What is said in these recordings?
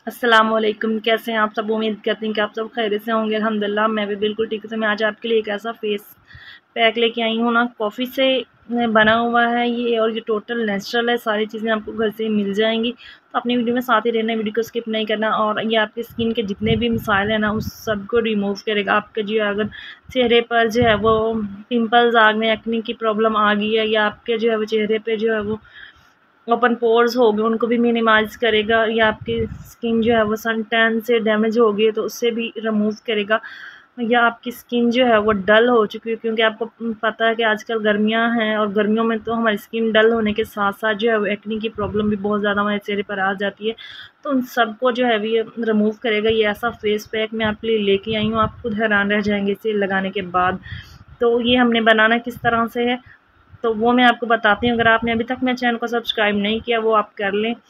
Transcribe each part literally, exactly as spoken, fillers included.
अस्सलाम वालेकुम। कैसे हैं आप सब? उम्मीद करती हैं कि आप सब खैरियत से होंगे। अल्हम्दुलिल्लाह मैं भी बिल्कुल ठीक से। मैं आज आपके लिए एक ऐसा फेस पैक लेके आई हूँ ना, कॉफ़ी से बना हुआ है ये, और ये टोटल नेचुरल है। सारी चीज़ें आपको घर से मिल जाएंगी। तो अपनी वीडियो में साथ ही रहना, वीडियो को स्किप नहीं करना। और ये आपकी स्किन के जितने भी मिसाइल हैं ना, उस सब को रिमूव करेगा। आपके जो अगर चेहरे पर जो है वो पिंपल्स आ गए, एक्ने की प्रॉब्लम आ गई है, या आपके जो है वो चेहरे पर जो है वो ओपन पोर्स हो गए, उनको भी मिनिमाइज करेगा। या आपकी स्किन जो है वो सन टैन से डैमेज हो गई है तो उससे भी रिमूव करेगा। या आपकी स्किन जो है वो डल हो चुकी है, क्योंकि आपको पता है कि आजकल गर्मियां हैं, और गर्मियों में तो हमारी स्किन डल होने के साथ साथ जो है वो एक्ने की प्रॉब्लम भी बहुत ज़्यादा हमारे चेहरे पर आ जाती है। तो उन सबको जो है ये रिमूव करेगा। ये ऐसा फेस पैक मैं आपके लिए लेके आई हूँ, आप खुद हैरान रह जाएंगे इसे लगाने के बाद। तो ये हमने बनाना किस तरह से है तो वो मैं आपको बताती हूँ। अगर आपने अभी तक मेरे चैनल को सब्सक्राइब नहीं किया वो आप कर लें,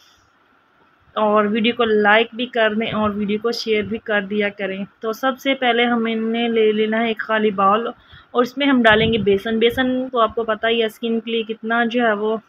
और वीडियो को लाइक भी कर दें, और वीडियो को शेयर भी कर दिया करें। तो सबसे पहले हमें ले लेना है एक खाली बाउल, और इसमें हम डालेंगे बेसन। बेसन तो आपको पता ही है स्किन के लिए कितना जो है वो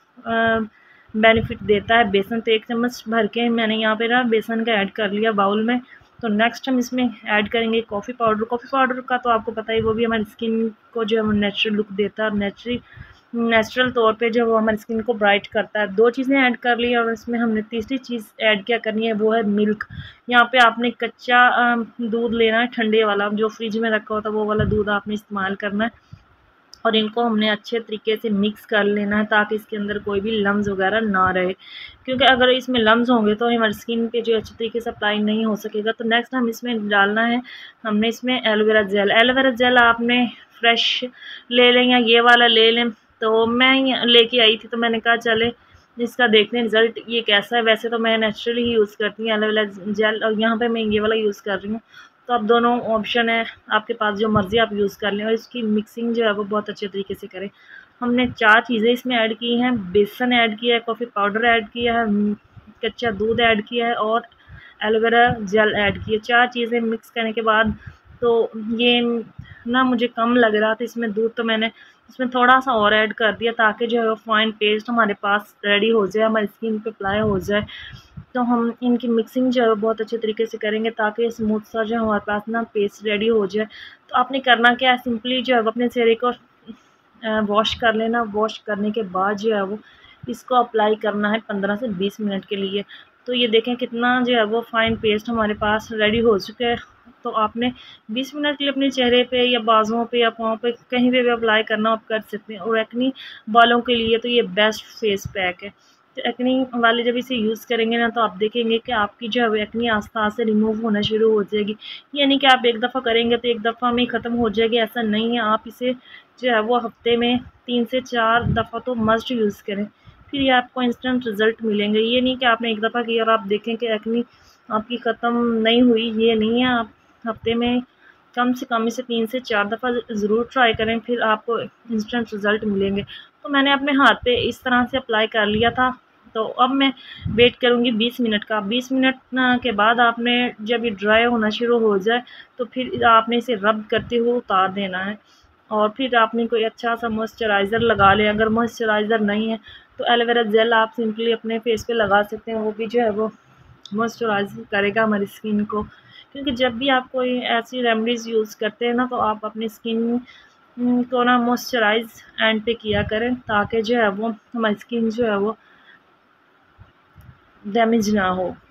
बेनिफिट देता है। बेसन तो एक चम्मच भर के मैंने यहाँ पे ना बेसन का ऐड कर लिया बाउल में। तो नेक्स्ट हम इसमें ऐड करेंगे कॉफ़ी पाउडर। कॉफ़ी पाउडर का तो आपको पता ही, वो भी हमारी स्किन को जो है वो नेचुरल लुक देता है, नेचुरल नेचुरल तौर पे जो वो हमारी स्किन को ब्राइट करता है। दो चीज़ें ऐड कर ली, और इसमें हमने तीसरी चीज़ ऐड क्या करनी है, वो है मिल्क। यहाँ पे आपने कच्चा दूध लेना है, ठंडे वाला, जो फ्रिज में रखा होता है वो वाला दूध आपने इस्तेमाल करना है। और इनको हमने अच्छे तरीके से मिक्स कर लेना है, ताकि इसके अंदर कोई भी लम्स वगैरह ना रहे, क्योंकि अगर इसमें लम्स होंगे तो हमारी स्किन पे जो अच्छे तरीके से अप्लाई नहीं हो सकेगा। तो नेक्स्ट हम इसमें डालना है, हमने इसमें एलोवेरा जेल। एलोवेरा जेल आपने फ्रेश ले लें या ये वाला ले लें। तो मैं लेके आई थी, तो मैंने कहा चले इसका देखते हैं रिज़ल्ट ये कैसा है। वैसे तो मैं नेचुरली ही यूज़ करती हूँ एलोवेरा जेल, और यहाँ पे मैं ये वाला यूज़ कर रही हूँ। तो अब दोनों ऑप्शन है आपके पास, जो मर्ज़ी आप यूज़ कर लें, और इसकी मिक्सिंग जो है वो बहुत अच्छे तरीके से करें। हमने चार चीज़ें इसमें ऐड की हैं, बेसन ऐड किया है, कॉफ़ी पाउडर ऐड किया है, कच्चा दूध ऐड किया है, और एलोवेरा जेल ऐड किया। चार चीज़ें मिक्स करने के बाद, तो ये ना मुझे कम लग रहा था इसमें दूध, तो मैंने इसमें थोड़ा सा और ऐड कर दिया, ताकि जो है वो फाइन पेस्ट हमारे पास रेडी हो जाए, हमारी स्किन पे अप्लाई हो जाए। तो हम इनकी मिक्सिंग जो है बहुत अच्छे तरीके से करेंगे, ताकि स्मूथ सा जो हमारे पास ना पेस्ट रेडी हो जाए। तो आपने करना क्या है, सिंपली जो है अपने चेहरे को वॉश कर लेना। वॉश करने के बाद जो है वो इसको अप्लाई करना है पंद्रह से बीस मिनट के लिए। तो ये देखें कितना जो है वो फाइन पेस्ट हमारे पास रेडी हो चुका है। तो आपने बीस मिनट के लिए अपने चेहरे पे या बाजुओं पे या पाँव पे कहीं पे भी अप्लाई करना आप कर सकते हैं। और एक्नी बालों के लिए तो ये बेस्ट फेस पैक है। तो एक्नी वाले जब इसे यूज़ करेंगे ना, तो आप देखेंगे कि आपकी जो है वो एक्नी आस्ते आस्ते रिमूव होना शुरू हो जाएगी। यानी कि आप एक दफ़ा करेंगे तो एक दफ़ा में ही ख़त्म हो जाएगी, ऐसा नहीं है। आप इसे जो है वो हफ्ते में तीन से चार दफ़ा तो मस्ट यूज़ करें, फिर ये आपको इंस्टेंट रिज़ल्ट मिलेंगे। ये नहीं कि आपने एक दफ़ा किया और आप देखें कि एक्नी आपकी ख़त्म नहीं हुई, ये नहीं है। आप हफ्ते में कम से कम इसे तीन से चार दफ़ा ज़रूर ट्राई करें, फिर आपको इंस्टेंट रिज़ल्ट मिलेंगे। तो मैंने अपने हाथ पे इस तरह से अप्लाई कर लिया था। तो अब मैं वेट करूँगी बीस मिनट का। बीस मिनट के बाद आपने जब ये ड्राई होना शुरू हो जाए, तो फिर आपने इसे रब करते हुए उतार देना है। और फिर आपने कोई अच्छा सा मॉइस्चराइज़र लगा लें। अगर मॉइस्चराइज़र नहीं है तो एलोवेरा जेल आप सिंपली अपने फेस पे लगा सकते हैं, वो भी जो है वो मॉइस्चराइज़ करेगा हमारी स्किन को। क्योंकि जब भी आप कोई ऐसी रेमेडीज़ यूज़ करते हैं ना, तो आप अपनी स्किन को ना मॉइस्चराइज़ एंड पे किया करें, ताकि जो है वो हमारी स्किन जो है वो डैमेज ना हो।